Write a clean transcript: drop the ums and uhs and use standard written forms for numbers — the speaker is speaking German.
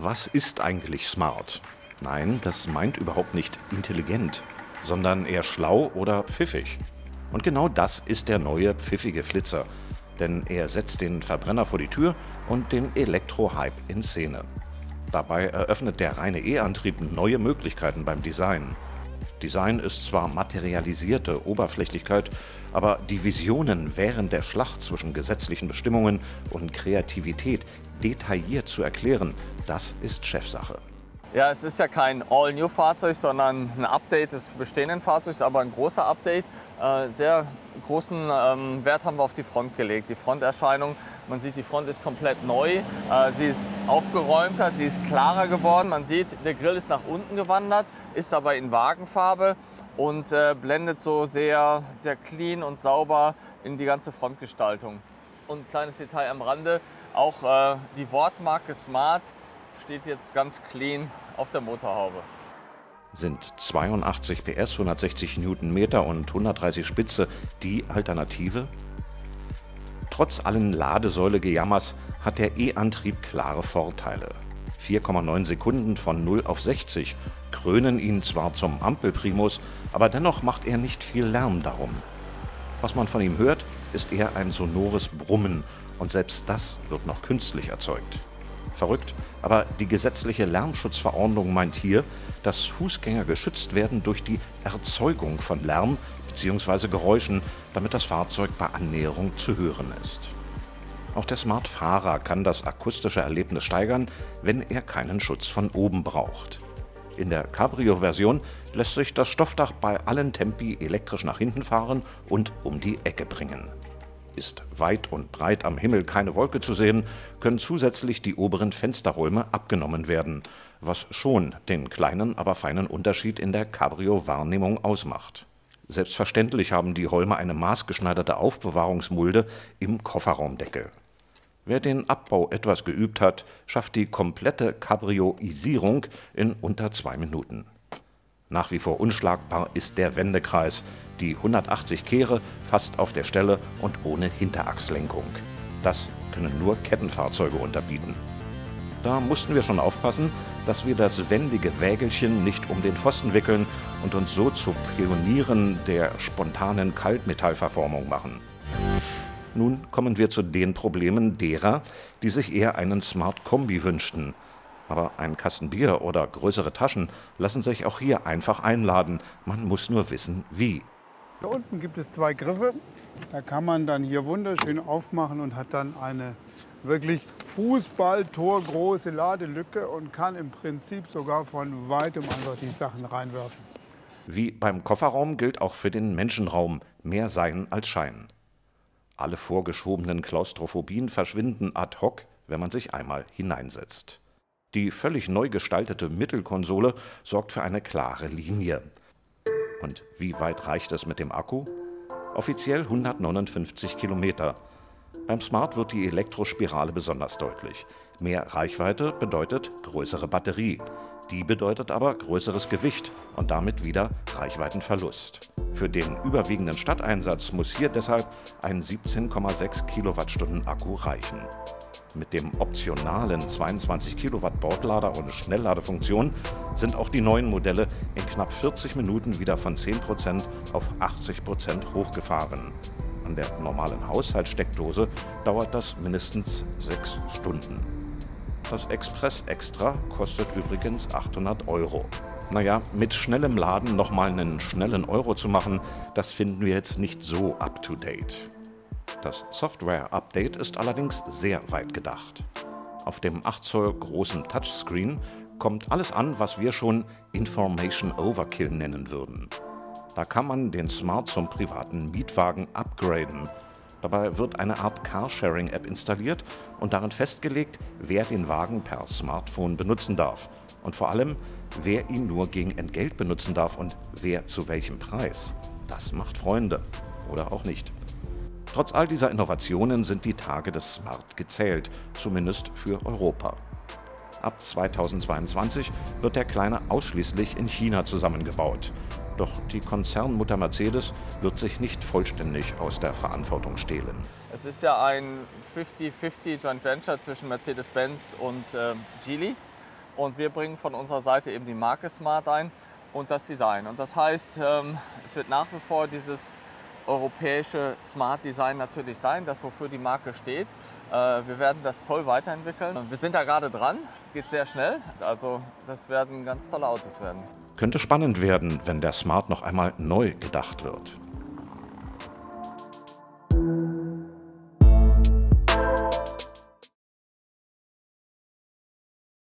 was ist eigentlich smart? Nein, das meint überhaupt nicht intelligent, sondern eher schlau oder pfiffig. Und genau das ist der neue pfiffige Flitzer, denn er setzt den Verbrenner vor die Tür und den Elektro-Hype in Szene. Dabei eröffnet der reine E-Antrieb neue Möglichkeiten beim Design. Design ist zwar materialisierte Oberflächlichkeit, aber die Visionen während der Schlacht zwischen gesetzlichen Bestimmungen und Kreativität detailliert zu erklären, das ist Chefsache. Ja, es ist ja kein All-New-Fahrzeug, sondern ein Update des bestehenden Fahrzeugs, aber ein großer Update. Sehr großen Wert haben wir auf die Front gelegt. Die Fronterscheinung, man sieht, die Front ist komplett neu. Sie ist aufgeräumter, sie ist klarer geworden. Man sieht, der Grill ist nach unten gewandert, ist aber in Wagenfarbe und blendet so sehr, sehr clean und sauber in die ganze Frontgestaltung. Und ein kleines Detail am Rande, auch die Wortmarke Smart steht jetzt ganz clean auf der Motorhaube. Sind 82 PS, 160 Newtonmeter und 130 Spitze die Alternative? Trotz allen Ladesäule-Gejammers hat der E-Antrieb klare Vorteile. 4,9 Sekunden von 0 auf 60 krönen ihn zwar zum Ampelprimus, aber dennoch macht er nicht viel Lärm darum. Was man von ihm hört, ist eher ein sonores Brummen und selbst das wird noch künstlich erzeugt. Verrückt, aber die gesetzliche Lärmschutzverordnung meint hier, dass Fußgänger geschützt werden durch die Erzeugung von Lärm bzw. Geräuschen, damit das Fahrzeug bei Annäherung zu hören ist. Auch der Smart-Fahrer kann das akustische Erlebnis steigern, wenn er keinen Schutz von oben braucht. In der Cabrio-Version lässt sich das Stoffdach bei allen Tempi elektrisch nach hinten fahren und um die Ecke bringen. Ist weit und breit am Himmel keine Wolke zu sehen, können zusätzlich die oberen Fensterräume abgenommen werden, was schon den kleinen, aber feinen Unterschied in der Cabrio-Wahrnehmung ausmacht. Selbstverständlich haben die Holme eine maßgeschneiderte Aufbewahrungsmulde im Kofferraumdeckel. Wer den Abbau etwas geübt hat, schafft die komplette Cabrioisierung in unter 2 Minuten. Nach wie vor unschlagbar ist der Wendekreis, die 180 Kehre fast auf der Stelle und ohne Hinterachslenkung. Das können nur Kettenfahrzeuge unterbieten. Da mussten wir schon aufpassen, dass wir das wendige Wägelchen nicht um den Pfosten wickeln und uns so zu Pionieren der spontanen Kaltmetallverformung machen. Nun kommen wir zu den Problemen derer, die sich eher einen Smart Kombi wünschten. Aber ein Kasten Bier oder größere Taschen lassen sich auch hier einfach einladen. Man muss nur wissen, wie. Hier unten gibt es 2 Griffe. Da kann man dann hier wunderschön aufmachen und hat dann eine wirklich Fußballtorgroße Ladelücke und kann im Prinzip sogar von weitem einfach die Sachen reinwerfen. Wie beim Kofferraum gilt auch für den Menschenraum: mehr Sein als Schein. Alle vorgeschobenen Klaustrophobien verschwinden ad hoc, wenn man sich einmal hineinsetzt. Die völlig neu gestaltete Mittelkonsole sorgt für eine klare Linie. Und wie weit reicht es mit dem Akku? Offiziell 159 Kilometer. Beim Smart wird die Elektrospirale besonders deutlich. Mehr Reichweite bedeutet größere Batterie. Die bedeutet aber größeres Gewicht und damit wieder Reichweitenverlust. Für den überwiegenden Stadteinsatz muss hier deshalb ein 17,6 Kilowattstunden Akku reichen. Mit dem optionalen 22 Kilowatt Bordlader und Schnellladefunktion sind auch die neuen Modelle in knapp 40 Minuten wieder von 10% auf 80% hochgefahren. An der normalen Haushaltssteckdose dauert das mindestens 6 Stunden. Das Express Extra kostet übrigens 800 €. Naja, mit schnellem Laden nochmal einen schnellen Euro zu machen, das finden wir jetzt nicht so up-to-date. Das Software-Update ist allerdings sehr weit gedacht. Auf dem 8 Zoll großen Touchscreen kommt alles an, was wir schon Information Overkill nennen würden. Da kann man den Smart zum privaten Mietwagen upgraden. Dabei wird eine Art Carsharing-App installiert und darin festgelegt, wer den Wagen per Smartphone benutzen darf. Und vor allem, wer ihn nur gegen Entgelt benutzen darf und wer zu welchem Preis. Das macht Freunde. Oder auch nicht. Trotz all dieser Innovationen sind die Tage des Smart gezählt, zumindest für Europa. Ab 2022 wird der Kleine ausschließlich in China zusammengebaut. Doch die Konzernmutter Mercedes wird sich nicht vollständig aus der Verantwortung stehlen. Es ist ja ein 50-50 Joint Venture zwischen Mercedes-Benz und Geely. Und wir bringen von unserer Seite eben die Marke Smart ein und das Design. Und das heißt, es wird nach wie vor dieses europäische Smart Design natürlich sein, das wofür die Marke steht. Wir werden das toll weiterentwickeln. Wir sind da gerade dran, geht sehr schnell. Also das werden ganz tolle Autos werden. Könnte spannend werden, wenn der Smart noch einmal neu gedacht wird.